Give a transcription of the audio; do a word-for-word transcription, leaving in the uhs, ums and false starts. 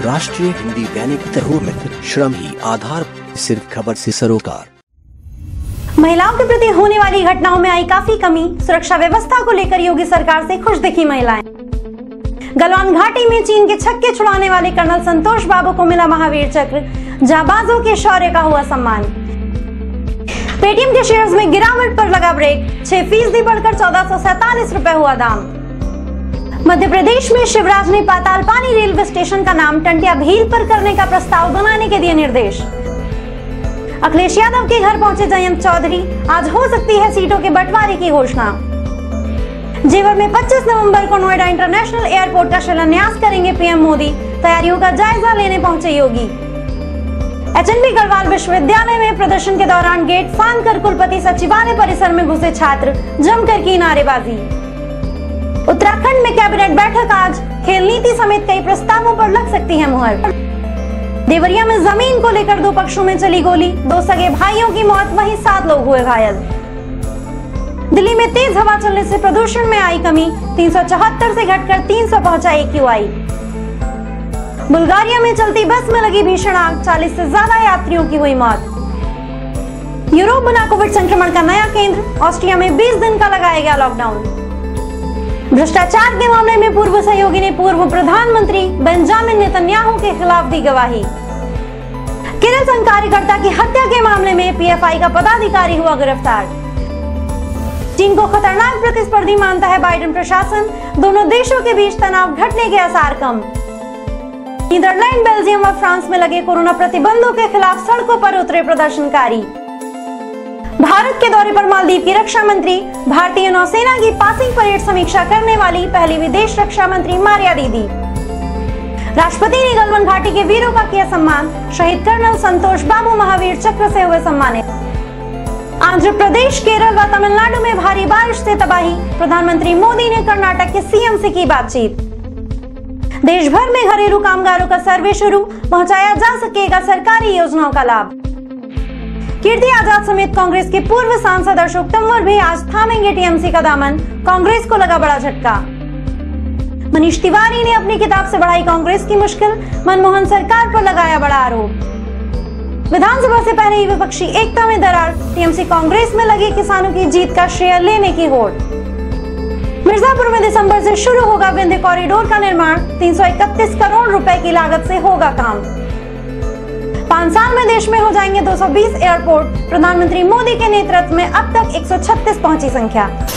राष्ट्रीय हिंदी दैनिक तरूर में श्रम ही आधार, सिर्फ खबर से सरोकार। महिलाओं के प्रति होने वाली घटनाओं में आई काफी कमी, सुरक्षा व्यवस्था को लेकर योगी सरकार से खुश दिखी महिलाएं। गलवान घाटी में चीन के छक्के छुड़ाने वाले कर्नल संतोष बाबू को मिला महावीर चक्र, जाबाजों के शौर्य का हुआ सम्मान। पेटीएम के शेयर्स में गिरावट पर लगा ब्रेक, छह फीसदी बढ़कर चौदह सौ सैतालीस रुपए हुआ दाम। मध्य प्रदेश में शिवराज ने पातालपानी रेलवे स्टेशन का नाम टंटिया भील पर करने का प्रस्ताव बनाने के दिए निर्देश। अखिलेश यादव के घर पहुंचे जयंत चौधरी, आज हो सकती है सीटों के बंटवारे की घोषणा। जेवर में पच्चीस नवंबर को नोएडा इंटरनेशनल एयरपोर्ट का शिलान्यास करेंगे पीएम मोदी, तैयारियों का जायजा लेने पहुंचे योगी। एचएनबी गढ़वाल विश्वविद्यालय में प्रदर्शन के दौरान गेट फांद कर कुलपति सचिवालय परिसर में घुसे छात्र, जमकर की नारेबाजी। उत्तराखंड में कैबिनेट बैठक आज, खेल नीति समेत कई प्रस्तावों पर लग सकती है मुहर। देवरिया में जमीन को लेकर दो पक्षों में चली गोली, दो सगे भाइयों की मौत, वहीं सात लोग हुए घायल। दिल्ली में तेज हवा चलने से प्रदूषण में आई कमी, तीन सौ चौहत्तर से घटकर तीन सौ पहुंचा एक्यूआई। बुल्गारिया में चलती बस में लगी भीषण आग, चालीस से ज्यादा यात्रियों की हुई मौत। यूरोप बना कोविड संक्रमण का नया केंद्र, ऑस्ट्रिया में बीस दिन का लगाया गया लॉकडाउन। भ्रष्टाचार के मामले में पूर्व सहयोगी ने पूर्व प्रधानमंत्री बेंजामिन नेतन्याहू के खिलाफ दी गवाही। केरल संघ कार्यकर्ता की हत्या के मामले में पीएफआई का पदाधिकारी हुआ गिरफ्तार। चीन को खतरनाक प्रतिस्पर्धी मानता है बाइडेन प्रशासन, दोनों देशों के बीच तनाव घटने के आसार कम। नीदरलैंड, बेल्जियम और फ्रांस में लगे कोरोना प्रतिबंधों के खिलाफ सड़कों पर उतरे प्रदर्शनकारी। भारत के दौरे पर मालदीव की रक्षा मंत्री, भारतीय नौसेना की पासिंग परेड समीक्षा करने वाली पहली विदेश रक्षा मंत्री मारिया दीदी। राष्ट्रपति ने गलवान घाटी के वीरों का किया सम्मान, शहीद कर्नल संतोष बाबू महावीर चक्र से हुए सम्मानित। आंध्र प्रदेश, केरल व तमिलनाडु में भारी बारिश से तबाही, प्रधानमंत्री मोदी ने कर्नाटक के सीएम से की बातचीत। देश भर में घरेलू कामगारों का सर्वे शुरू, पहुंचाया जा सकेगा सरकारी योजनाओं का लाभ। कीर्ति आजाद समेत कांग्रेस के पूर्व सांसद अशोक तंवर भी आज थामेंगे टीएमसी का दामन, कांग्रेस को लगा बड़ा झटका। मनीष तिवारी ने अपनी किताब से बढ़ाई कांग्रेस की मुश्किल, मनमोहन सरकार पर लगाया बड़ा आरोप। विधानसभा से पहले ही विपक्षी एकता में दरार, टीएमसी कांग्रेस में लगी किसानों की जीत का श्रेय लेने की होड़। मिर्जापुर में दिसंबर से शुरू होगा विंध्य कॉरिडोर का निर्माण, तीन सौ इकतीस करोड़ रुपए की लागत से होगा काम। पाँच साल में देश में हो जाएंगे दो सौ बीस एयरपोर्ट, प्रधानमंत्री मोदी के नेतृत्व में अब तक एक सौ छत्तीस पहुंची संख्या।